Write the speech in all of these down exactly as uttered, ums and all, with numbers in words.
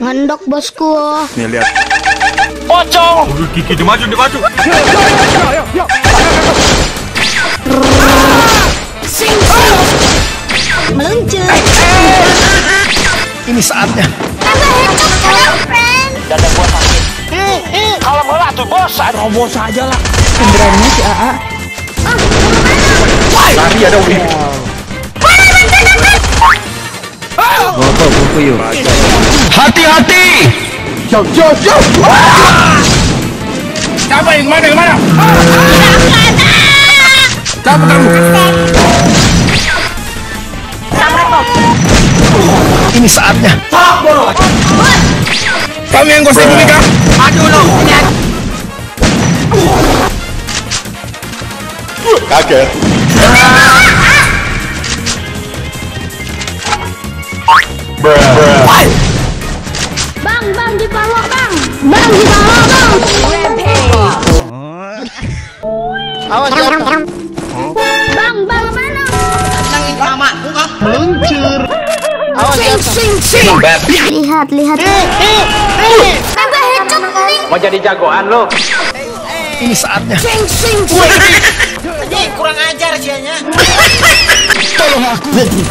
Mandok bosku. Nih lihat. Pocong. Udah Kiki di maju, di maju. Sing sing. Meluncur. Ini saatnya. Dada gua sakit. Kalau bola tuh bosan. Robos aja lah. Pemberani si A A. Lari ada Uli. Bapak buku yuk. Hati-hati. Jauh jauh jauh. Siapa yang mana yang mana? Siapa kamu? Ini saatnya. Kamu yang gosip nikah? Aduh lo. Kaget. Bang, bang di palo bang. Bang di palo bang. Awas jatuh. Bang, bang mana? Nangin mamaku kah? Meluncur. Awas jatuh. Sing sing. Lihat, lihat. Kagak headshot nih. Mau jadi jagoan lo? Ini saatnya. Sing sing. Ih, kurang ajar sianya. Tolong aku.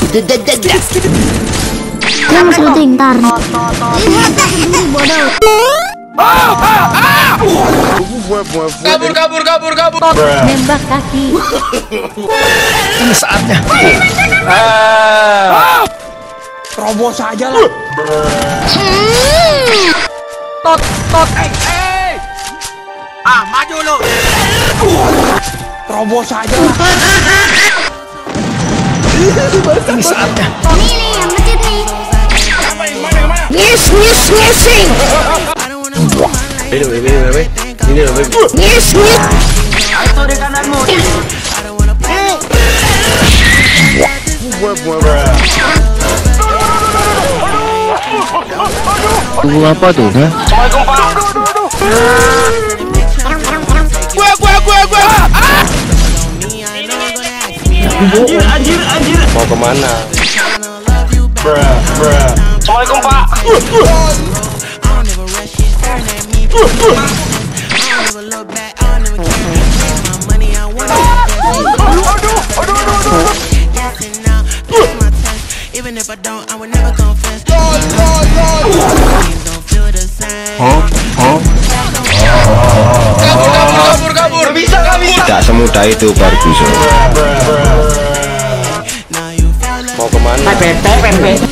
Dia masih syuting ntar. Lihat sendiri bodoh. Kabur, kabur, kabur, kabur. Nembak kaki. Ini saatnya. Robos aja lah. Tot, tot. Eh, eh. Ah, maju lo. Robos aja lah. Ini saatnya. Nih nih yang kecil nih. Siapa yang mana yang mana? Nyes nyes nyesing. Ini, ini, ini, ini, ini. Nyes nyes. Itu di kananmu. Tunggu apa tuh? Hah? Assalamualaikum Pak. Gua, gua, gua, gua. Anjir, anjir, anjir. Mau kemana? Assalamualaikum Pak. Even if I don't, I would never confess. Kabur, kabur, kabur, kabur. Bisa, gak bisa. Tidak semudah itu, Barguso. Mau kemana? P P T, P P T.